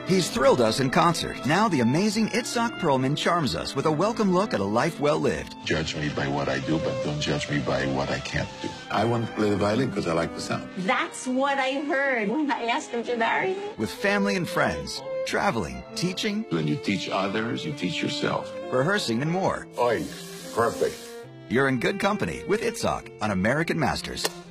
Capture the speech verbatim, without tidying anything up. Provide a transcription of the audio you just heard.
He's thrilled us in concert. Now the amazing Itzhak Perlman charms us with a welcome look at a life well lived. Judge me by what I do, but don't judge me by what I can't do. I want to play the violin because I like the sound. That's what I heard when I asked him to marry me. With family and friends, traveling, teaching. When you teach others, you teach yourself. Rehearsing and more. Oi, perfect. You're in good company with Itzhak on American Masters.